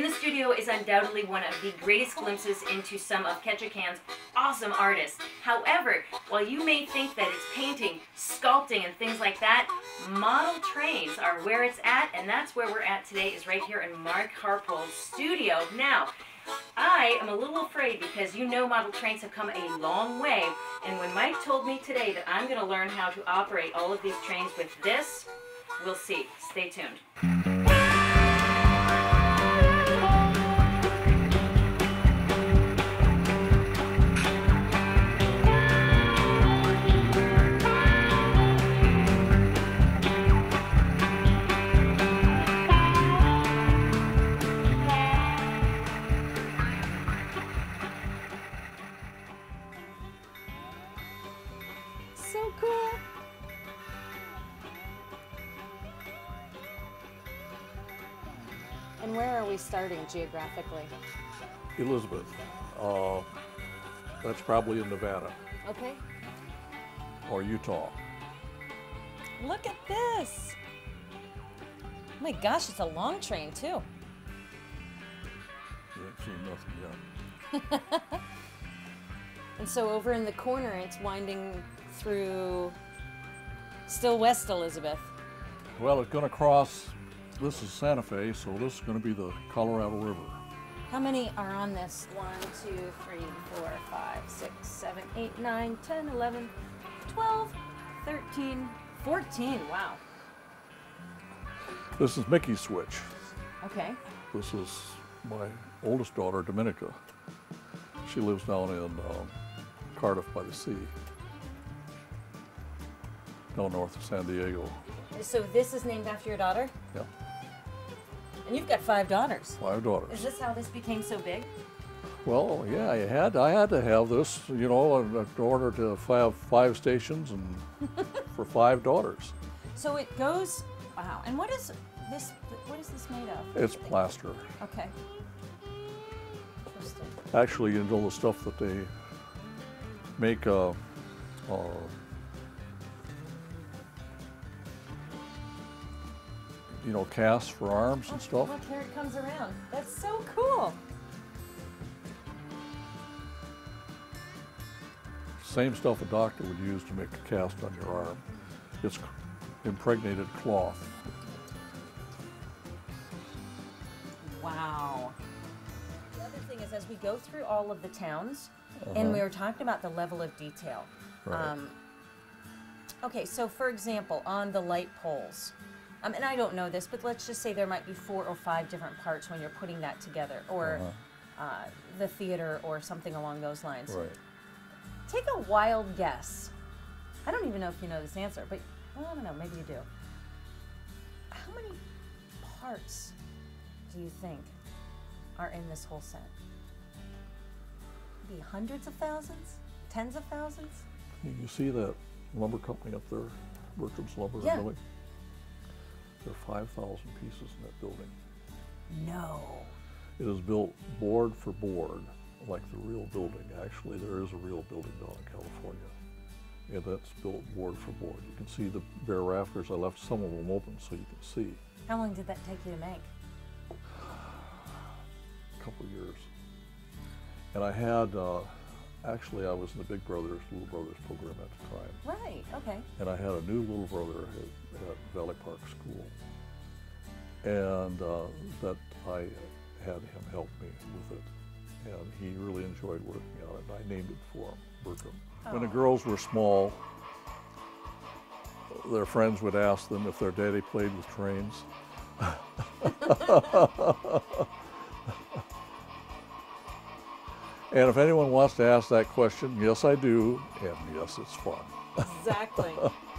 in the studio is undoubtedly one of the greatest glimpses into some of Ketchikan's awesome artists. However, while you may think that it's painting, sculpting, and things like that, model trains are where it's at, and that's where we're at today, is right here in Mike Harpold's studio. Now, I am a little afraid because you know model trains have come a long way, and when Mike told me today that I'm going to learn how to operate all of these trains with this, we'll see. Stay tuned. So cool. And where are we starting geographically? Elizabeth. That's probably in Nevada. Okay. Or Utah. Look at this. Oh my gosh, it's a long train too. You ain't seen nothing yet. And so over in the corner, it's winding through still West Elizabeth. Well, it's going to cross, this is Santa Fe, so this is going to be the Colorado River. How many are on this? 1, 2, 3, 4, 5, 6, 7, 8, 9, 10, 11, 12, 13, 14. Wow. This is Mickey's switch. Okay. This is my oldest daughter, Dominica. She lives down in Cardiff by the sea, down north of San Diego. So this is named after your daughter? Yeah. And you've got 5 daughters. 5 daughters. Is this how this became so big? Well, yeah, I had to have this, you know, in order to have 5 stations and for 5 daughters. So it goes, wow. And what is this made of? It's plaster. Okay. Interesting. Actually, you know, the stuff that they make you know, casts for arms and stuff. Look, here it comes around. That's so cool. Same stuff a doctor would use to make a cast on your arm. It's impregnated cloth. Wow. The other thing is, as we go through all of the towns, and we were talking about the level of detail. Right. Okay, so for example, on the light poles, and I don't know this, but let's just say there might be 4 or 5 different parts when you're putting that together, or the theater or something along those lines. Right. Take a wild guess. I don't even know if you know this answer, but well, I don't know, maybe you do. How many parts do you think are in this whole set? Maybe hundreds of thousands? Tens of thousands? You see that lumber company up there, Bertram's Lumber Yeah. Building? There are 5,000 pieces in that building. No. It is built board for board, like the real building. Actually, there is a real building down in California. And that's built board for board. You can see the bare rafters. I left some of them open so you can see. How long did that take you to make? A couple of years. And I had, actually I was in the Big Brothers, Little Brothers program at the time. Right, okay. And I had a new little brother at Valley Park School. And that I had him help me with it. And he really enjoyed working on it. And I named it for him, Bertram. When the girls were small, their friends would ask them if their daddy played with trains. And if anyone wants to ask that question, yes, I do, and yes, it's fun. Exactly.